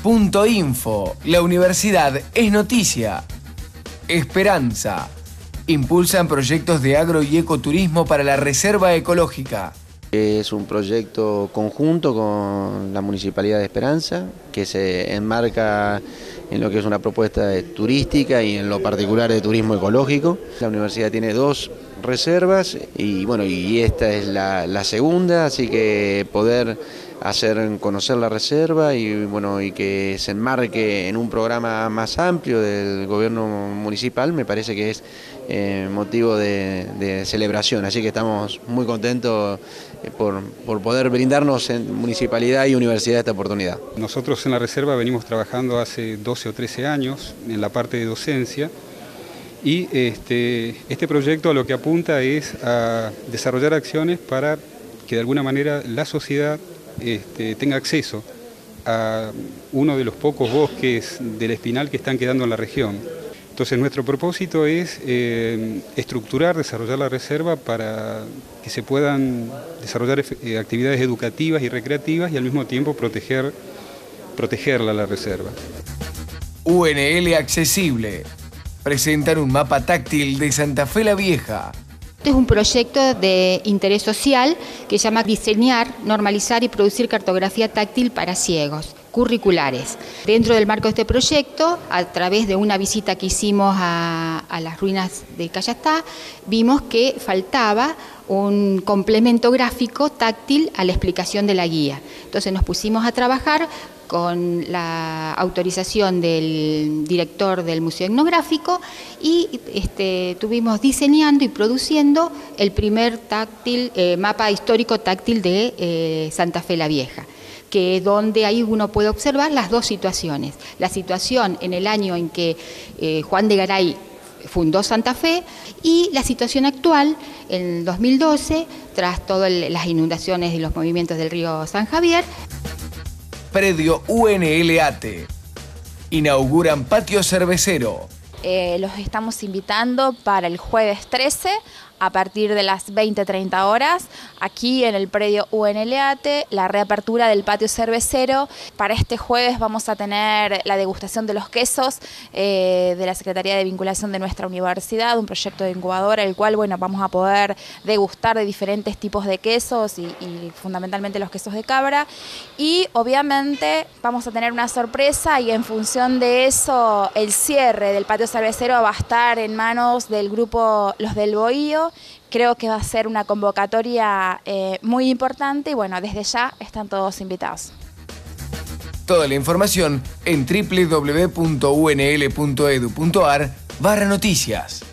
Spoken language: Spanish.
UNEL.info. La universidad es noticia. Esperanza. Impulsan proyectos de agro y ecoturismo para la reserva ecológica. Es un proyecto conjunto con la Municipalidad de Esperanza, que se enmarca en lo que es una propuesta turística y en lo particular de turismo ecológico. La universidad tiene 2 reservas y esta es la segunda, así que poder hacer conocer la reserva y que se enmarque en un programa más amplio del gobierno municipal me parece que es motivo de celebración, así que estamos muy contentos por poder brindarnos en municipalidad y universidad esta oportunidad. Nosotros en la reserva venimos trabajando hace 12 o 13 años en la parte de docencia y este proyecto lo que apunta es a desarrollar acciones para que de alguna manera la sociedad tenga acceso a uno de los pocos bosques del espinal que están quedando en la región. Entonces nuestro propósito es estructurar, desarrollar la reserva para que se puedan desarrollar actividades educativas y recreativas y al mismo tiempo protegerla la reserva. UNL Accesible. Presentan un mapa táctil de Santa Fe la Vieja. Este es un proyecto de interés social que se llama Diseñar, Normalizar y Producir Cartografía Táctil para Ciegos, curriculares. Dentro del marco de este proyecto, a través de una visita que hicimos a las ruinas de Cayastá, vimos que faltaba un complemento gráfico táctil a la explicación de la guía. Entonces nos pusimos a trabajar con la autorización del director del Museo Etnográfico y estuvimos diseñando y produciendo el primer mapa histórico táctil de Santa Fe la Vieja, que es donde ahí uno puede observar las 2 situaciones. La situación en el año en que Juan de Garay fundó Santa Fe y la situación actual en 2012 tras todas las inundaciones y los movimientos del río San Javier. Predio UNLAT. Inauguran patio cervecero. Los estamos invitando para el jueves 13 a partir de las 20:30 horas, aquí en el predio UNLAT, la reapertura del patio cervecero. Para este jueves vamos a tener la degustación de los quesos de la Secretaría de Vinculación de nuestra universidad, un proyecto de incubadora, el cual vamos a poder degustar de diferentes tipos de quesos y fundamentalmente los quesos de cabra. Y obviamente vamos a tener una sorpresa y en función de eso el cierre del patio cervecero va a estar en manos del grupo Los del Bohío. Creo que va a ser una convocatoria muy importante y desde ya están todos invitados. Toda la información en www.unl.edu.ar/noticias.